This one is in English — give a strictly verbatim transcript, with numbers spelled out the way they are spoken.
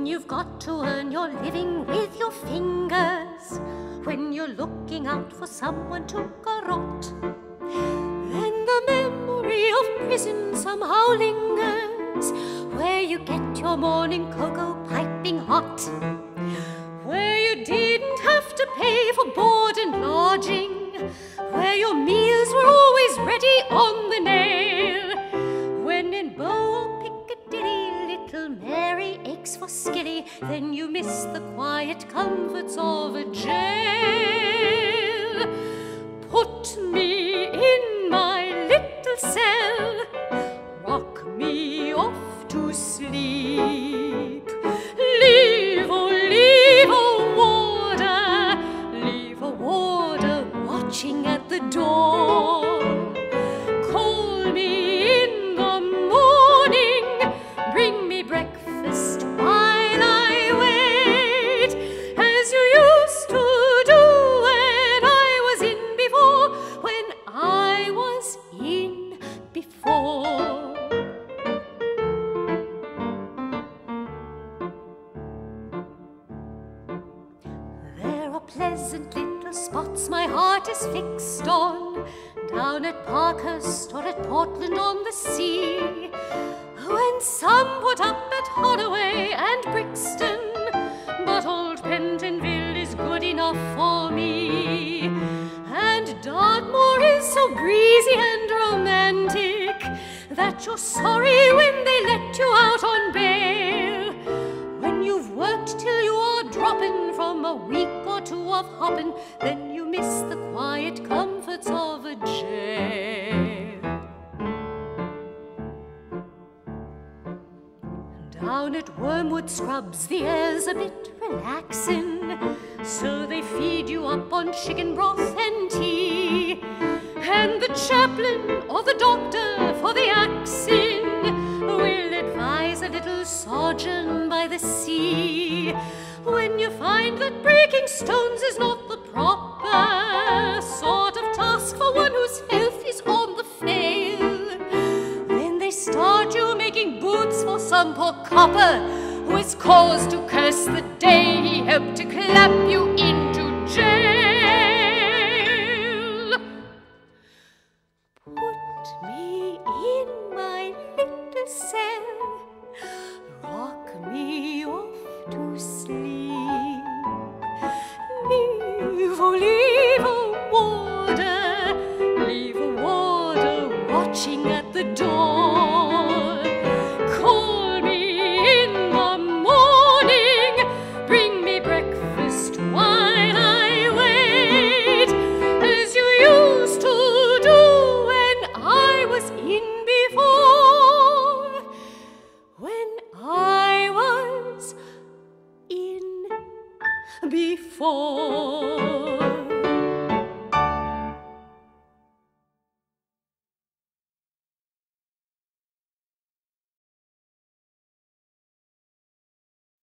you've got to earn your living with your fingers, when you're looking out for someone to garrot, then the memory of prison somehow lingers, where you get your morning cocoa piping hot, where you didn't have to pay for board and lodging, where your meals were always ready on the nail, when in Bow or Piccadilly little Mary aches for skilly, then you miss the quiet comforts of a jail. Put me in my little cell, rock me off to sleep, leave, oh, leave a warder, leave a warder watching at the door. Call me in the morning, bring me breakfast while I wait, as you used to do when I was in before, when I was in before. There are pleasant little spots my heart is fixed on, down at Parkhurst or at Portland on the Sea, when some put up at Holloway and Brixton, but old Pentonville is good enough for me, and Dartmoor is so breezy and romantic that you're sorry when they let you out on bail, when you've worked till you are dropping from a week or two of hopping, then you miss the quiet comforts of a jail. Down at Wormwood Scrubs the air's a bit relaxing, so they feed you up on chicken broth and tea, and the chaplain or the doctor for the axing will advise a little sojourn by the sea, when you find that breaking stones is not the proper sort of task for one whose health is on the fail, then they start you making boots for some poor copper who is cause to curse the day he helped to clap you into jail. Put me in my little cell, rock me off to sleep, leave, oh, leave a warder, leave a warder watching at the door. Call me in the morning, bring me breakfast while I wait, as you used to do when I was in before, when I was in before.